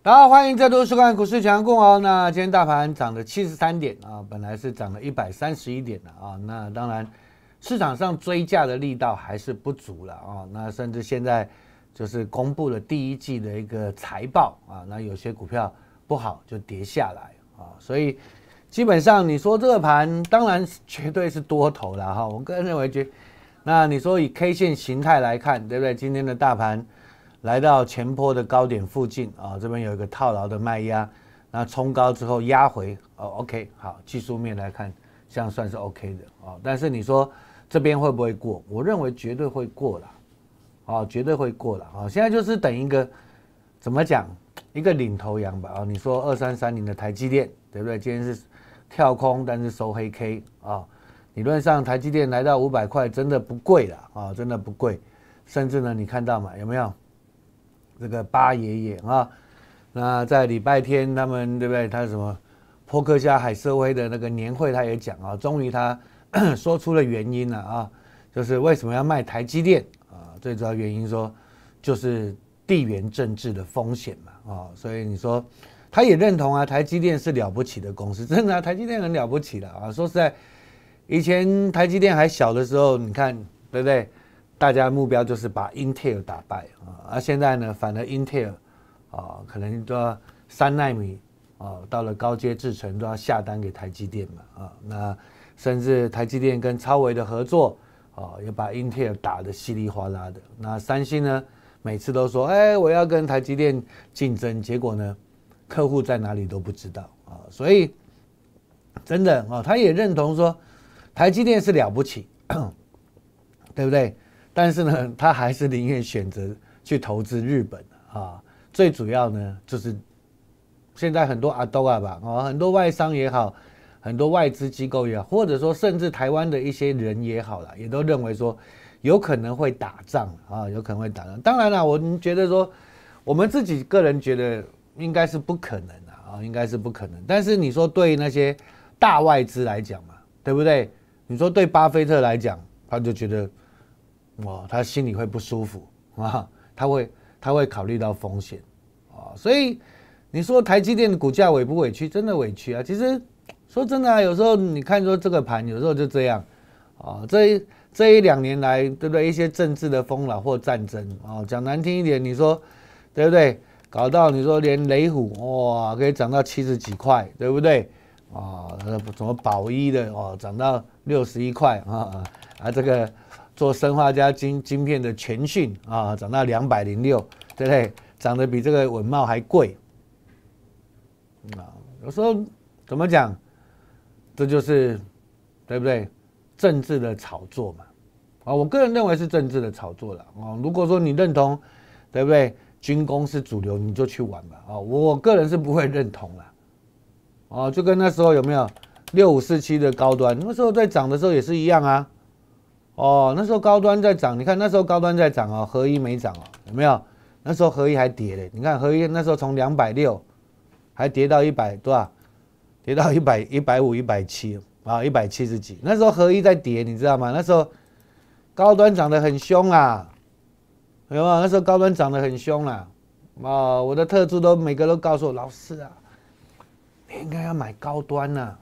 大家好，欢迎再度收看股市强共哦。那今天大盘涨了73点啊，本来是涨了131点的啊。那当然，市场上追价的力道还是不足了啊。那甚至现在就是公布了第一季的一个财报啊，那有些股票不好就跌下来啊。所以基本上你说这个盘，当然绝对是多头了哈。我个人认为那你说以 K 线形态来看，对不对？今天的大盘来到前波的高点附近啊，这边有一个套牢的卖压，那冲高之后压回，OK， 好，技术面来看，这样算是 OK 的啊。但是你说这边会不会过？我认为绝对会过啦，啊，绝对会过啦啊。现在就是等一个怎么讲，一个领头羊吧啊。你说2330的台积电，对不对？今天是跳空，但是收黑 K 啊。理论上台积电来到500块，真的不贵了啊，真的不贵。甚至呢，你看到嘛，有没有？这个八爷爷啊，那在礼拜天他们对不对？他什么波克夏海瑟威的那个年会，他也讲啊，终于他说出了原因了啊，就是为什么要卖台积电啊？最主要原因说就是地缘政治的风险嘛啊，所以你说他也认同啊，台积电是了不起的公司，真的啊，台积电很了不起了啊。说实在，以前台积电还小的时候，你看对不对？大家的目标就是把 Intel 打败啊，而现在呢，反而 Intel 啊，可能都要3奈米啊，到了高阶制程都要下单给台积电嘛啊，那甚至台积电跟超微的合作啊，也把 Intel 打得稀里哗啦的。那三星呢，每次都说，我要跟台积电竞争，结果呢，客户在哪里都不知道啊，所以真的啊，他也认同说台积电是了不起，对不对？但是呢，他还是宁愿选择去投资日本啊。最主要呢，就是现在很多阿斗啊吧，很多外商也好，很多外资机构也好，或者说甚至台湾的一些人也好啦，也都认为说有可能会打仗啊，有可能会打仗。当然啦，我们觉得说，我们自己个人觉得应该是不可能啊，应该是不可能。但是你说对那些大外资来讲嘛，对不对？你说对巴菲特来讲，他就觉得。他心里会不舒服啊，他会考虑到风险啊，所以你说台积电的股价委不委屈？真的委屈啊！其实说真的啊，有时候你看说这个盘，有时候就这样啊。这一两年来，对不对？一些政治的风扰或战争啊，讲难听一点，你说对不对？搞到你说连雷虎哇可以涨到70几块，对不对？啊，什么宝一的哦涨到61块啊这个。做生化加晶片的全讯啊，涨到206，对不对？涨得比这个稳懋还贵啊！有时候怎么讲，这就是对不对？政治的炒作嘛啊！我个人认为是政治的炒作了啊！如果说你认同，对不对？军工是主流，你就去玩吧啊！我个人是不会认同了啊！就跟那时候有没有6547的高端，那时候在涨的时候也是一样啊。那时候高端在涨，你看那时候高端在涨哦，合一没涨哦，有没有？那时候合一还跌嘞，你看合一那时候从260还跌到100多少？跌到150、170啊，170几。那时候合一在跌，你知道吗？那时候高端涨得很凶啦，有没有？那时候高端涨得很凶啦，我的特助都每个都告诉我，老师啊，你应该要买高端呐。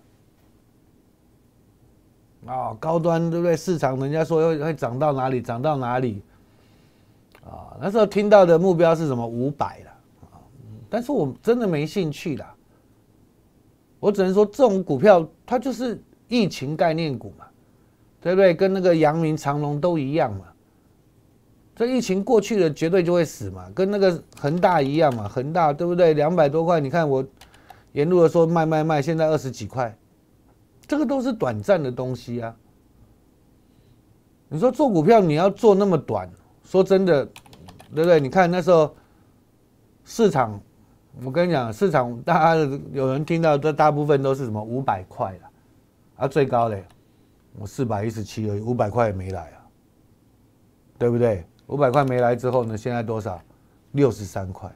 高端对不对？市场人家说会涨到哪里，涨到哪里啊？那时候听到的目标是什么500了啊？但是我真的没兴趣啦。我只能说这种股票它就是疫情概念股嘛，对不对？跟那个阳明、长荣都一样嘛。这疫情过去了，绝对就会死嘛，跟那个恒大一样嘛。恒大对不对？200多块，你看我沿路的说卖，现在20几块。这个都是短暂的东西啊！你说做股票你要做那么短，说真的，对不对？你看那时候市场，我跟你讲，市场大家有人听到的大部分都是什么500块了，啊最高嘞，我417而已，500块也没来啊，对不对？500块没来之后呢，现在多少？63块。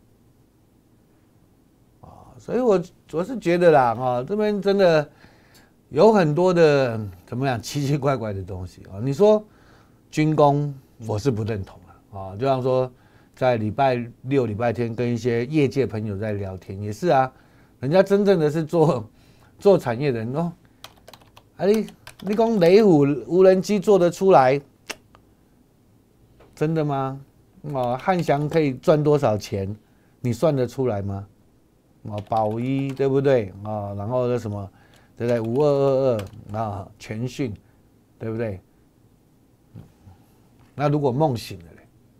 所以我是觉得啦，这边真的。有很多的怎么样奇奇怪怪的东西啊！你说军工，我是不认同了啊。就像说在礼拜六、礼拜天跟一些业界朋友在聊天，也是啊，人家真正的是做产业的人哦，啊你讲雷虎无人机做得出来，真的吗？哦，汉翔可以赚多少钱？你算得出来吗？哦，宝一对不对啊？然后那什么，对不对？5222啊，全讯，对不对？那如果梦醒了嘞，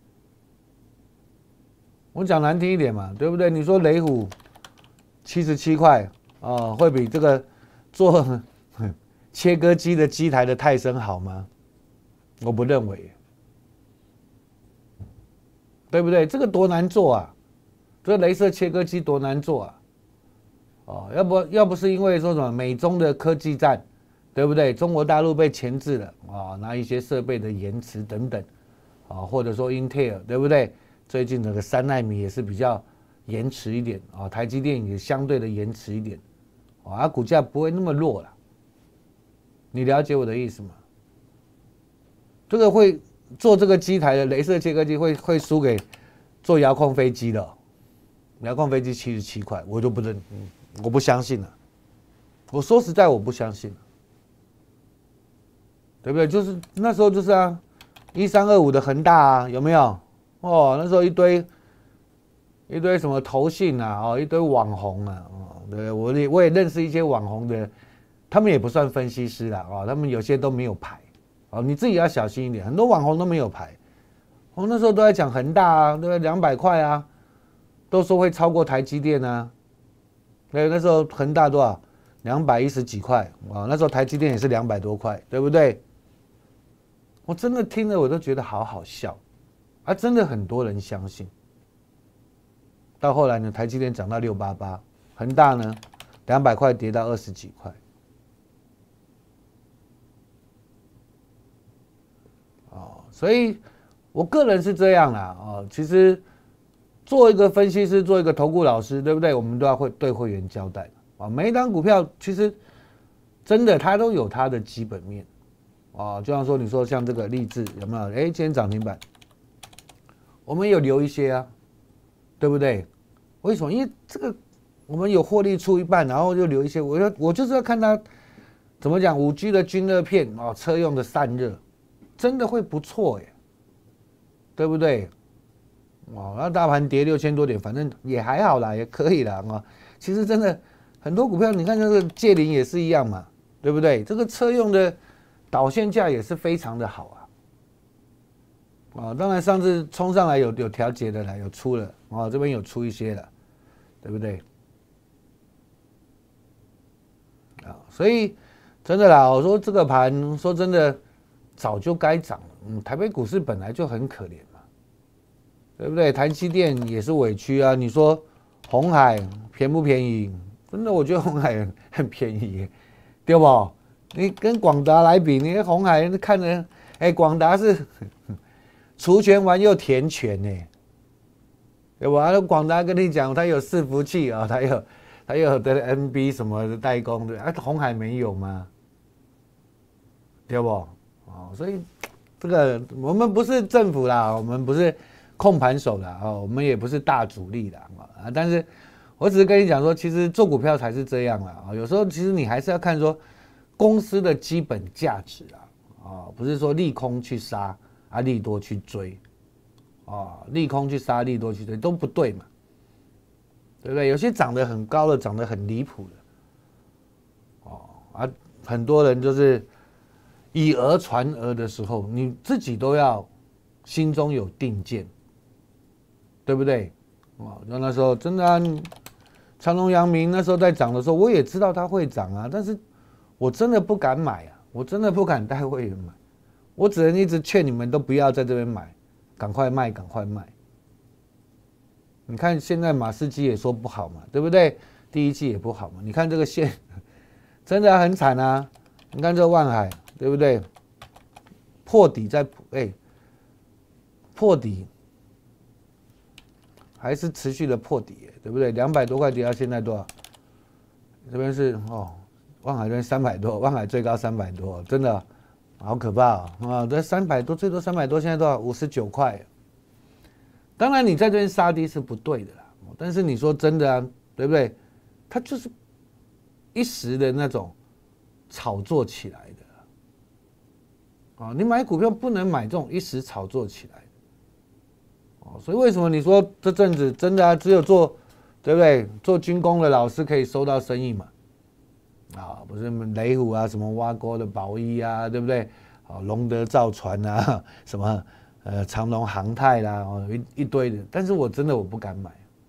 我讲难听一点嘛，对不对？你说雷虎77块啊，会比这个做切割机的机台的泰森好吗？我不认为，对不对？这个多难做啊！这个雷射切割机多难做啊！哦，要不是因为说什么美中的科技战，对不对？中国大陆被钳制了啊，拿一些设备的延迟等等，啊，或者说英特尔，对不对？最近这个3奈米也是比较延迟一点啊，台积电也相对的延迟一点，啊，股价不会那么弱了。你了解我的意思吗？这个会做这个机台的雷射切割机会输给做遥控飞机的，遥控飞机77块，我就不认，我不相信了。我说实在，我不相信了，对不对？就是那时候就是啊，1325的恒大啊，有没有？哦，那时候一堆什么投信啊，哦，一堆网红啊，哦，对，我也认识一些网红的，他们也不算分析师啦，哦，他们有些都没有牌，哦，你自己要小心一点，很多网红都没有牌，哦，那时候都在讲恒大啊，对不对？200块啊，都说会超过台积电啊，对，那时候恒大多少？210几块啊，那时候台积电也是200多块，对不对？我真的听了我都觉得好好笑。啊，真的很多人相信。到后来呢，台积电涨到688，恒大呢200块跌到20几块。哦，所以我个人是这样啦。哦，其实做一个分析师，做一个投顾老师，对不对？我们都要对会员交代啊。每一档股票其实真的它都有它的基本面。啊，就像说你说像这个励志有没有？哎，今天涨停板。我们有留一些啊，对不对？为什么？因为这个我们有获利出一半，然后就留一些。我就是要看它怎么讲5G 的均热片啊，车用的散热，真的会不错耶，对不对？哦，那大盘跌6000多点，反正也还好啦，也可以啦啊。其实真的很多股票，你看这个界霖也是一样嘛，对不对？这个车用的导线价也是非常的好啊。啊，当然上次冲上来有调节的了，有出了啊，这边有出一些了，对不对？啊，所以真的啦，我说这个盘说真的早就该涨了，台北股市本来就很可怜嘛，对不对？台积电也是委屈啊，你说鸿海便不便宜？真的，我觉得鸿海很便宜耶，对不？你跟广达来比，你鸿海看着，哎，广达是。除权完又填权呢，对吧？那广达跟你讲，它有伺服器啊，它有的 NB 什么的代工的，鸿海没有吗？对不？哦，所以这个我们不是政府啦，我们不是控盘手啦，哦，我们也不是大主力啦，啊，但是我只是跟你讲说，其实做股票才是这样啦，啊，有时候其实你还是要看说公司的基本价值啊，不是说利空去杀。利多去追，利空去杀，利多去追都不对嘛，对不对？有些涨得很高的，涨得很离谱的，很多人就是以讹传讹的时候，你自己都要心中有定见，对不对？就那时候真的长荣、阳明那时候在涨的时候，我也知道它会涨啊，但是我真的不敢买啊，我真的不敢带会员买。我只能一直劝你们都不要在这边买，赶快卖，赶快卖。你看现在马士基也说不好嘛，对不对？第一季也不好嘛。你看这个线，真的很惨啊！你看这万海，对不对？破底在破底，还是持续的破底，对不对？200多块跌到现在多少？这边是万海这边300多，万海最高300多，真的。好可怕啊！这300多，最多300多，现在多少？59块， 当然你在这边杀低是不对的啦，但是你说真的啊，对不对？它就是一时的那种炒作起来的啊，你买股票不能买这种一时炒作起来的哦，所以为什么你说这阵子真的啊，只有做对不对？做军工的老师可以收到生意嘛？啊，不是雷虎啊，什么挖沟的宝一啊，对不对？啊，龙德造船啊，什么长荣航太啦，哦，一堆的，但是我真的我不敢买。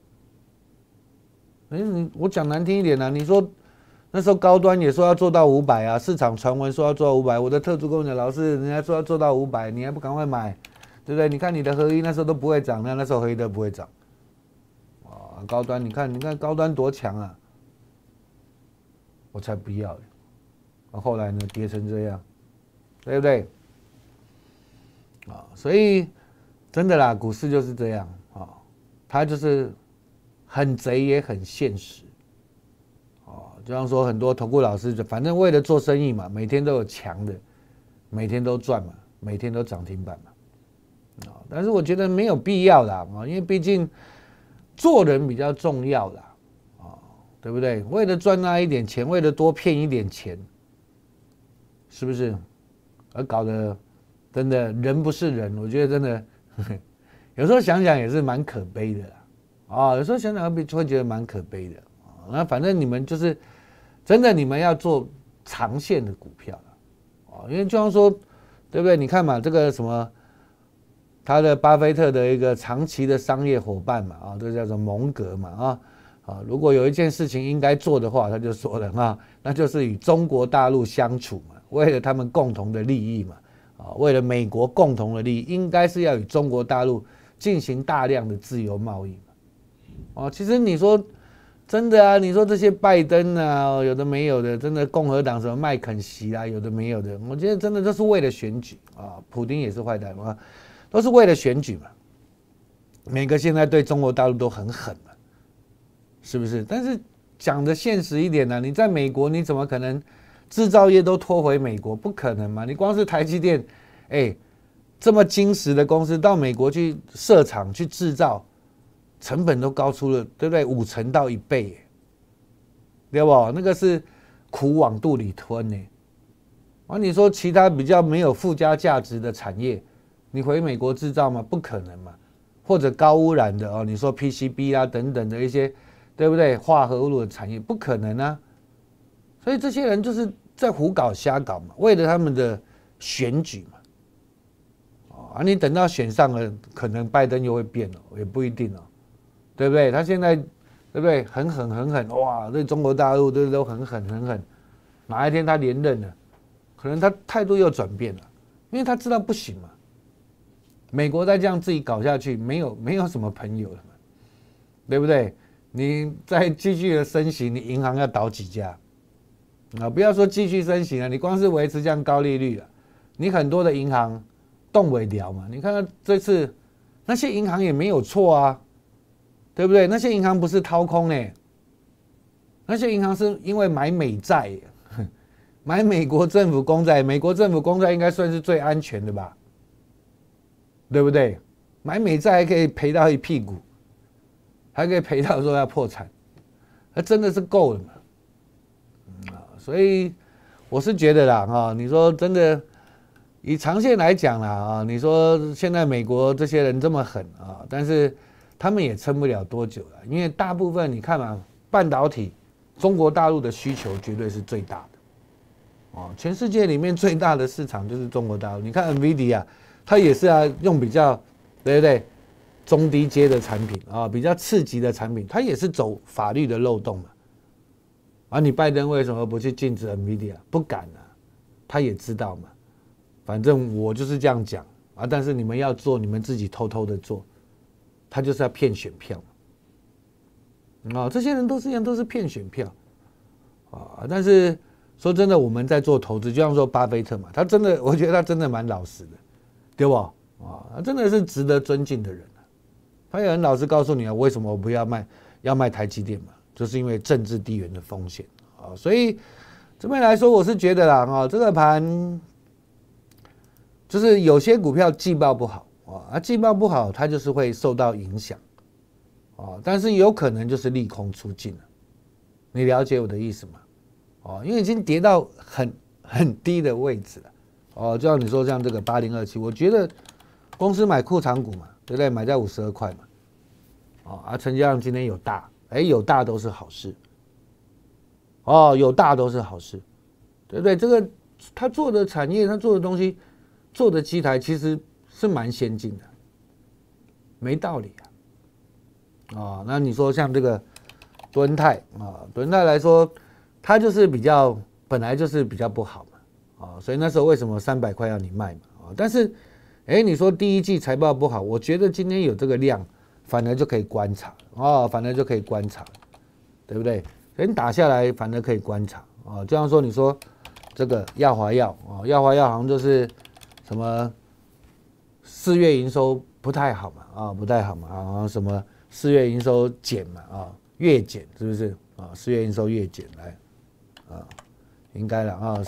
我讲难听一点啊，你说那时候高端也说要做到500啊，市场传闻说要做到500，我的特助跟我讲，老师人家说要做到500，你还不赶快买，对不对？你看你的合一那时候都不会涨，那时候合一都不会涨。啊，高端你看高端多强啊！我才不要嘞！后来呢，跌成这样，对不对？啊，所以真的啦，股市就是这样啊，它就是很贼也很现实。哦，就像说很多投顾老师，反正为了做生意嘛，每天都有强的，每天都赚嘛，每天都涨停板嘛。啊，但是我觉得没有必要啦，啊，因为毕竟做人比较重要啦。对不对？为了赚那一点钱，为了多骗一点钱，是不是？而搞得真的人不是人，我觉得真的有时候想想也是蛮可悲的啦。啊，有时候想想会觉得蛮可悲的。那反正你们就是真的，你们要做长线的股票了。因为就像说，对不对？你看嘛，这个什么，他的巴菲特的一个长期的商业伙伴嘛，啊，这叫做蒙格嘛，啊。如果有一件事情应该做的话，他就说了啊，那就是与中国大陆相处嘛，为了他们共同的利益嘛，为了美国共同的利益，应该是要与中国大陆进行大量的自由贸易嘛。其实你说真的啊，你说这些拜登啊，有的没有的，真的共和党什么麦肯锡啊，有的没有的，我觉得真的都是为了选举啊，普丁也是坏蛋嘛，都是为了选举嘛。每个现在对中国大陆都很狠嘛。是不是？但是讲的现实一点呢，你在美国你怎么可能制造业都拖回美国？不可能嘛！你光是台积电，这么精实的公司到美国去设厂去制造，成本都高出了，对不对？5成到1倍，对不？那个是苦往肚里吞呢。你说其他比较没有附加价值的产业，你回美国制造吗？不可能嘛！或者高污染的你说 PCB 啊等等的一些。对不对？化合物的产业不可能啊，所以这些人就是在胡搞瞎搞嘛，为了他们的选举嘛。你等到选上了，可能拜登又会变了，也不一定哦，对不对？他现在对不对？很狠，哇，对中国大陆都很狠，哪一天他连任了，可能他态度又转变了，因为他知道不行嘛。美国再这样自己搞下去，没有什么朋友了嘛，对不对？你再继续的升息，你银行要倒几家啊？不要说继续升息了，你光是维持这样高利率了，你很多的银行动不了嘛。你看到这次那些银行也没有错啊，对不对？那些银行不是掏空那些银行是因为买美债，买美国政府公债，美国政府公债应该算是最安全的吧，对不对？买美债还可以赔到一屁股。还可以赔到说要破产，那真的是够了嘛？所以我是觉得啦，你说真的，以长线来讲啦，你说现在美国这些人这么狠啊，但是他们也撑不了多久了，因为大部分你看嘛，半导体中国大陆的需求绝对是最大的，全世界里面最大的市场就是中国大陆。你看 NVIDIA， 它也是用比较，对不对？中低阶的产品比较刺激的产品，它也是走法律的漏洞嘛。你拜登为什么不去禁止 NVIDIA？ 不敢啊，他也知道嘛。反正我就是这样讲但是你们要做，你们自己偷偷的做，他就是要骗选票嘛。这些人都是一样，都是骗选票但是说真的，我们在做投资，就像说巴菲特嘛，他真的，我觉得他真的蛮老实的，对不？他真的是值得尊敬的人。他也很老实告诉你为什么我不要卖台积电嘛，就是因为政治地缘的风险所以这边来说，我是觉得啦这个盘就是有些股票季报不好季报不好，它就是会受到影响，但是有可能就是利空出尽了，你了解我的意思吗？因为已经跌到很低的位置了，就像你说像这个8027，我觉得公司买库藏股嘛，对不对？买在52块嘛，成交量今天有大，有大都是好事，有大都是好事，对不对？这个他做的产业，他做的东西，做的机台其实是蛮先进的，没道理那你说像这个敦泰敦泰来说，它就是本来就是比较不好嘛，所以那时候为什么300块要你卖嘛，但是，你说第一季财报不好，我觉得今天有这个量，反而就可以观察反而就可以观察，对不对？所以你打下来，反而可以观察就像说你说这个耀华药耀华药好像就是什么4月营收不太好嘛不太好嘛什么4月营收减嘛月减是不是4月营收月减来应该了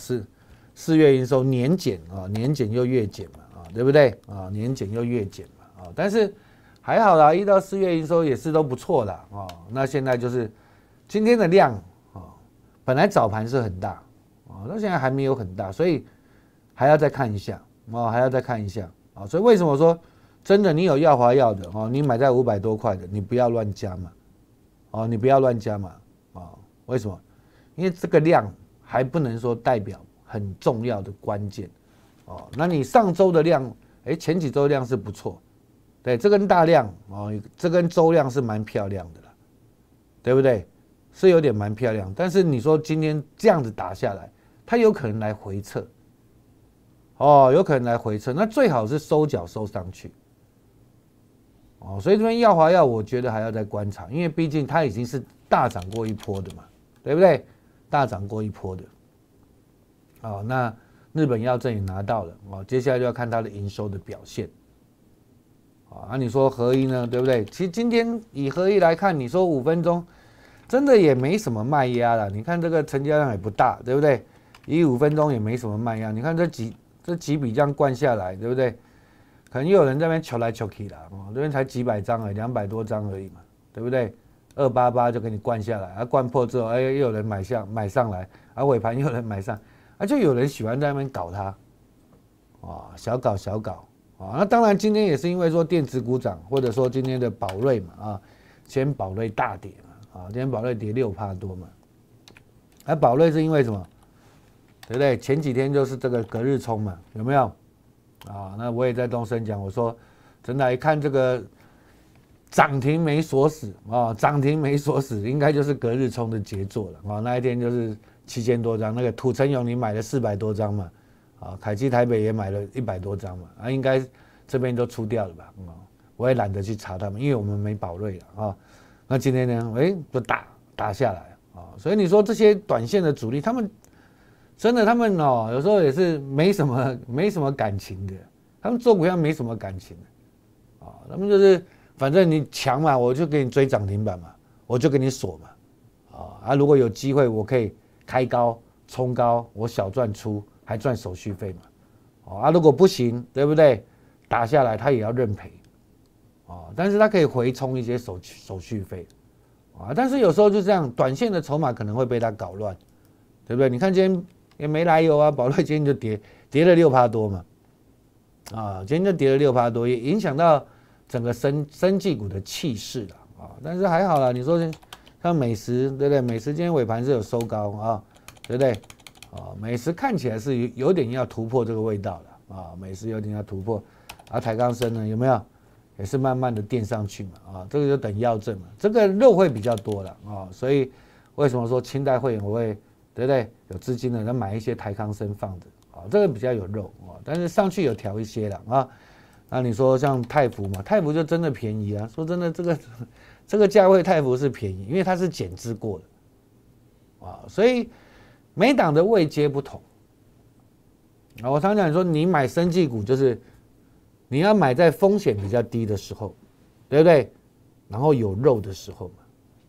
4月营收年减年减又月减嘛对不对年减又月减嘛但是还好啦，1到4月营收也是都不错啦那现在就是今天的量本来早盘是很大到现在还没有很大，所以还要再看一下还要再看一下所以为什么说真的你有耀华药的你买在500多块的，你不要乱加嘛你不要乱加嘛为什么？因为这个量还不能说代表很重要的关键那你上周的量前几周量是不错，对，这根大量这根周量是蛮漂亮的啦，对不对？是有点蛮漂亮，但是你说今天这样子打下来，它有可能来回撤有可能来回撤，那最好是收脚收上去所以这边耀华药我觉得还要再观察，因为毕竟它已经是大涨过一波的嘛，对不对？大涨过一波的那日本药证也拿到了接下来就要看它的营收的表现你说合一呢，对不对？其实今天以合一来看，你说5分钟真的也没什么卖压了，你看这个成交量也不大，对不对？以5分钟也没什么卖压，你看这几笔这样灌下来，对不对？可能又有人在那边求来求去啦这边才几百张200多张而已嘛，对不对？288就给你灌下来灌破之后又有人买上来尾盘又有人买上就有人喜欢在那边搞它小搞那当然今天也是因为说电子股涨，或者说今天的宝瑞嘛今天宝瑞大跌嘛今天宝瑞跌6%多嘛宝瑞是因为什么？对不对？前几天就是这个隔日冲嘛，有没有那我也在东升讲，我说真的，一看这个涨停没锁死涨停没锁死，应该就是隔日冲的杰作了那一天就是7000多张，那个土城永你买了400多张嘛凯基台北也买了100多张嘛应该这边都出掉了吧我也懒得去查他们，因为我们没宝瑞了那今天呢就打下来所以你说这些短线的主力，他们真的有时候也是没什么感情的，他们做股票没什么感情的他们就是反正你强嘛，我就给你追涨停板嘛，我就给你锁嘛如果有机会我可以开高冲高，我小赚出还赚手续费嘛如果不行，对不对？打下来他也要认赔但是他可以回冲一些手续费但是有时候就这样，短线的筹码可能会被他搞乱，对不对？你看今天也没来由宝瑞今天就跌了6%多嘛今天就跌了6%多，也影响到整个生技股的气势了但是还好啦，你说像美食，对不对？美食今天尾盘是有收高对不对美食看起来是有点要突破这个味道了美食有点要突破台康生呢有没有也是慢慢的垫上去嘛这个就等药证嘛，这个肉会比较多了所以为什么说清代会员我会对不对？有资金的人买一些台康生放着这个比较有肉但是上去有调一些了那你说像泰福嘛，泰福就真的便宜说真的这个价位泰福是便宜，因为它是减资过的所以每档的位阶不同我常讲说你买生技股就是你要买在风险比较低的时候，对不对？然后有肉的时候嘛，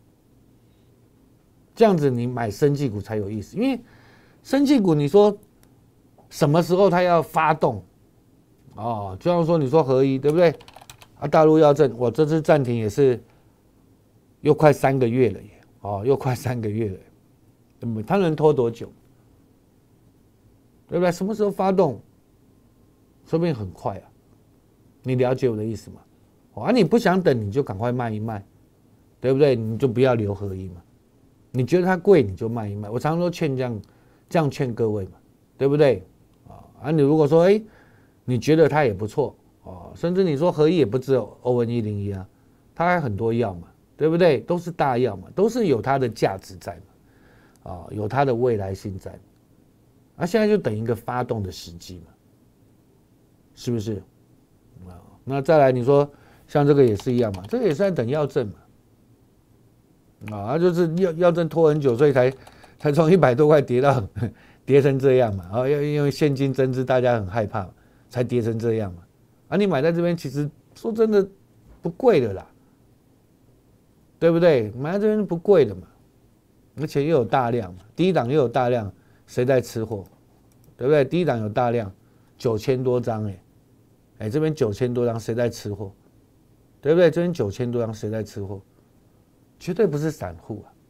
这样子你买生技股才有意思，因为生技股你说什么时候它要发动哦，就像说你说合一对不对？啊，大陆药证，我这次暂停也是又快3个月了耶，哦，又快3个月了，它能拖多久？对不对？什么时候发动？说不定很快啊，你了解我的意思吗？啊，你不想等，你就赶快卖一卖，对不对？你就不要留合一嘛。你觉得它贵，你就卖一卖。我常常都劝这样劝各位嘛，对不对？啊，你如果说你觉得它也不错哦，甚至你说合一也不只有ON101啊，它还很多药嘛，对不对？都是大药嘛，都是有它的价值在嘛，啊，有它的未来性在。啊，现在就等一个发动的时机嘛，是不是？啊，那再来你说像这个也是一样嘛，这个也是在等药证嘛，啊，就是药证拖很久，所以才从100多块跌成这样嘛，啊，因为现金增资大家很害怕，才跌成这样嘛，啊，你买在这边其实说真的不贵的啦，对不对？买在这边不贵的嘛，而且又有大量嘛，第一档又有大量，谁在吃货？对不对？第一档有大量，9000多张这边9000多张，谁在吃货？对不对？这边9000多张，谁在吃货？绝对不是散户啊，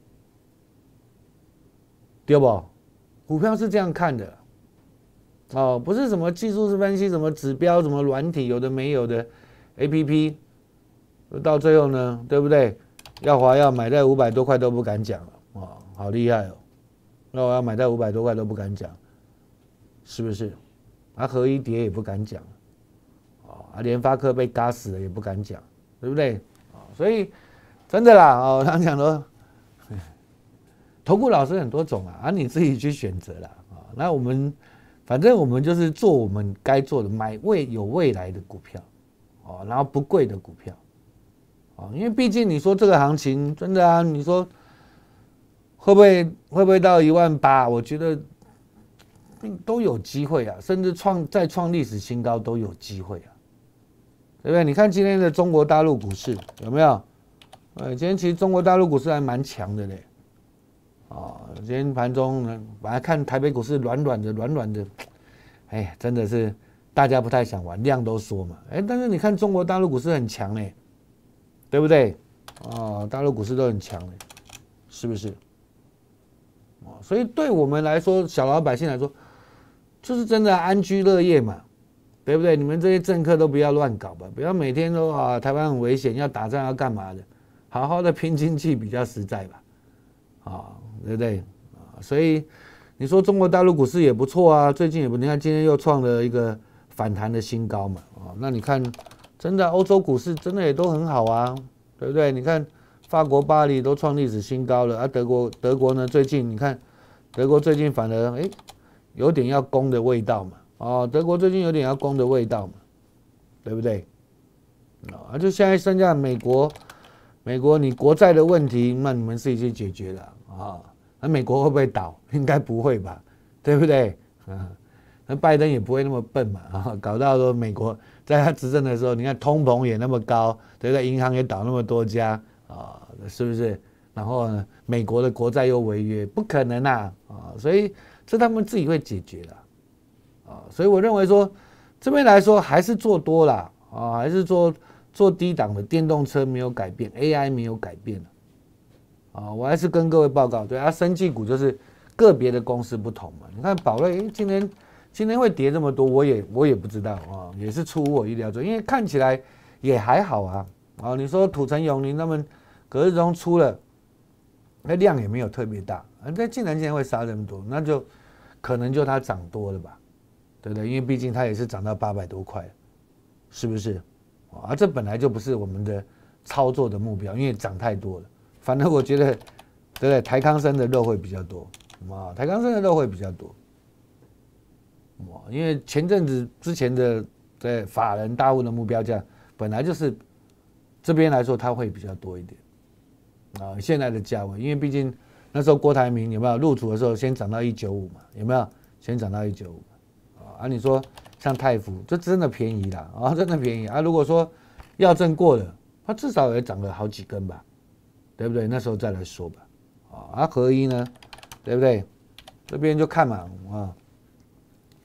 对不？股票是这样看的，哦，不是什么技术分析，什么指标，什么软体，有的没有的 ，APP， 到最后呢，对不对？要买在500多块都不敢讲了，哦，好厉害哦！那我要买在500多块都不敢讲，是不是？啊，合一跌也不敢讲，啊，联发科被嘎死了也不敢讲，对不对？所以真的啦，哦，他讲说，投顾老师很多种啊，你自己去选择啦，啊，那反正我们就是做我们该做的，买有未来的股票，哦，然后不贵的股票，哦，因为毕竟你说这个行情真的啊，你说会不会到18000？我觉得都有机会啊，甚至再创历史新高都有机会啊，对不对？你看今天的中国大陆股市有没有？今天其实中国大陆股市还蛮强的嘞，今天盘中呢，本来看台北股市软软的，真的是大家不太想玩，量都缩嘛，但是你看中国大陆股市很强嘞，对不对？大陆股市都很强嘞，是不是？所以对我们来说，小老百姓来说，就是真的安居乐业嘛，对不对？你们这些政客都不要乱搞吧，不要每天都台湾很危险，要打仗要干嘛的，好好的拼经济比较实在吧，对不对？所以你说中国大陆股市也不错啊，最近也不，你看今天又创了一个反弹的新高嘛，那你看真的欧洲股市真的也都很好啊，对不对？你看法国巴黎都创历史新高了，德国呢最近你看德国最近反而有点要攻的味道嘛，德国最近有点要攻的味道嘛，对不对？就现在剩下美国你国债的问题，那你们自己去解决了啊。那美国会不会倒？应该不会吧，对不对？那拜登也不会那么笨嘛，搞到说美国在他执政的时候，你看通膨也那么高，对不对？银行也倒那么多家是不是？然后呢，美国的国债又违约，不可能所以这他们自己会解决的所以我认为说这边来说还是做多啦还是做低档的电动车没有改变 ，AI 没有改变我还是跟各位报告，对生技股就是个别的公司不同嘛。你看宝瑞，今天会跌这么多，我也不知道也是出乎我意料中，因为看起来也还好你说土城永宁他们隔日中出了，那量也没有特别大，那竟然今天会杀这么多，那就可能就它涨多了吧，对不对？因为毕竟它也是涨到800多块，是不是？这本来就不是我们的操作的目标，因为涨太多了。反正我觉得，对不对？台康生的肉会比较多，台康生的肉会比较多，因为前阵子之前的在法人大户的目标价，本来就是这边来说它会比较多一点，现在的价位，因为毕竟那时候郭台铭有没有入主的时候先涨到195嘛，有没有？先涨到195你说像泰福，这真的便宜啦，真的便宜如果说药证过了，它至少也涨了好几根吧。对不对？那时候再来说吧。合一呢，对不对？这边就看嘛，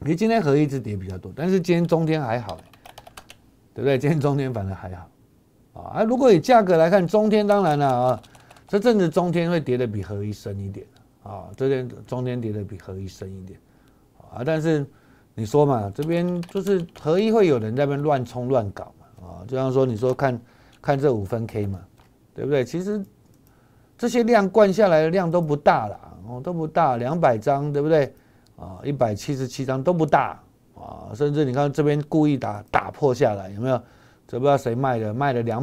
因为今天合一是跌比较多，但是今天中天还好，对不对？今天中天反而还好啊。如果以价格来看，中天当然了啊，这阵子中天会跌得比合一深一点啊，这边中天跌得比合一深一点啊。但是你说嘛，这边就是合一会有人在那边乱冲乱搞嘛啊，就像说你说看这5分 K 嘛，对不对？其实这些量灌下来的量都不大啦，都不大，200张对不对？啊，177张都不大啊，甚至你看这边故意打破下来，有没有？这不知道谁卖的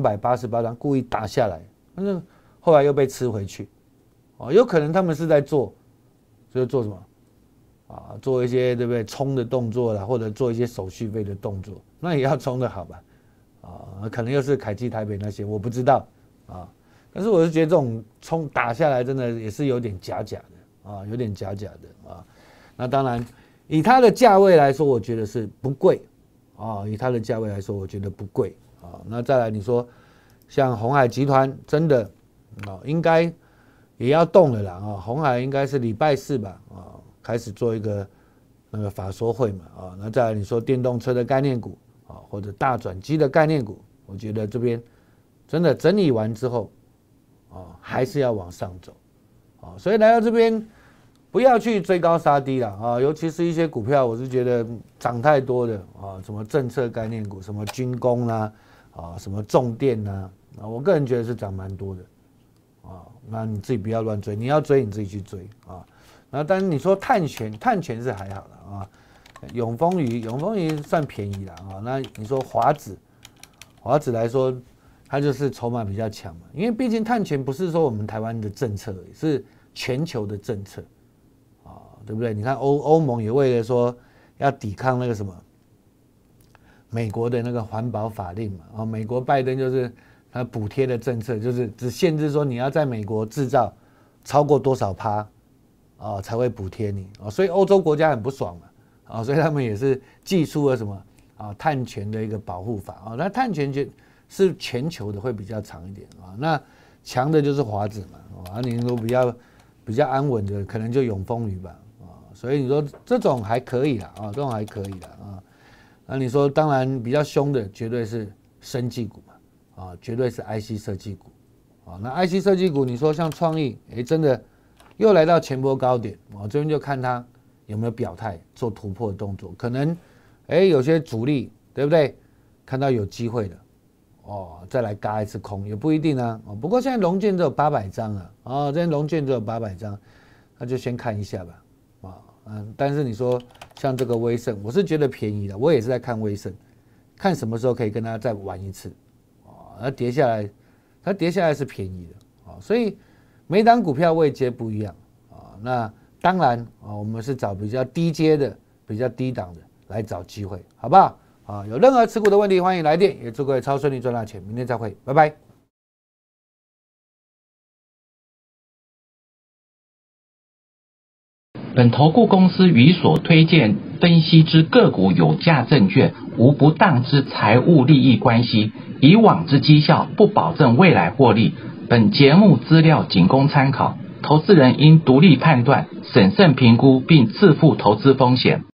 288张，故意打下来，但是后来又被吃回去，哦，有可能他们是在做什么？啊，做一些对不对冲的动作啦，或者做一些手续费的动作，那也要冲的好吧？啊，可能又是凯基台北那些，我不知道啊。但是我是觉得这种冲打下来，真的也是有点假的啊，有点假的啊。那当然，以它的价位来说，我觉得是不贵啊。以它的价位来说，我觉得不贵啊。那再来你说，像鸿海集团真的啊，应该也要动了啦啊。鸿海应该是礼拜4吧啊，开始做一个那个法说会嘛啊。那再来你说电动车的概念股啊，或者大转机的概念股，我觉得这边真的整理完之后啊，还是要往上走啊。所以来到这边，不要去追高杀低了啊，尤其是一些股票，我是觉得涨太多的啊，什么政策概念股，什么军工啦啊，什么重电啦啊，我个人觉得是涨蛮多的啊。那你自己不要乱追，你要追你自己去追啊。那但是你说碳权是还好了啊，永丰余算便宜了啊。那你说华指来说，它就是筹码比较强嘛，因为毕竟碳权不是说我们台湾的政策而已，是全球的政策。对不对？你看欧盟也为了说要抵抗那个什么美国的那个环保法令嘛，啊，美国拜登就是他补贴的政策，就是只限制说你要在美国制造超过多少%啊才会补贴你啊，所以欧洲国家很不爽嘛，啊，所以他们也是祭出了什么啊碳权的一个保护法啊，那碳权是全球的会比较长一点啊，那强的就是华指嘛，啊，你说比较安稳的可能就永丰余吧。所以你说这种还可以啦，啊，这种还可以啦，啊，那你说当然比较凶的绝对是生技股嘛，啊，绝对是 IC 设计股，啊，那 IC 设计股你说像创意，真的又来到前波高点，这边就看它有没有表态做突破的动作，可能有些主力对不对？看到有机会的，再来嘎一次空也不一定啊，不过现在龙券只有800张啊，这边龙券只有800张，那就先看一下吧。但是你说像这个威盛，我是觉得便宜的，我也是在看威盛，看什么时候可以跟它再玩一次，它跌下来是便宜的，所以每档股票位阶不一样，那当然我们是找比较低阶的、比较低档的来找机会，好不好？有任何持股的问题，欢迎来电，也祝各位超顺利赚大钱，明天再会，拜拜。 本投顾公司与所推荐分析之个股有价证券无不当之财务利益关系，以往之绩效不保证未来获利。本节目资料仅供参考，投资人应独立判断、审慎评估并自负投资风险。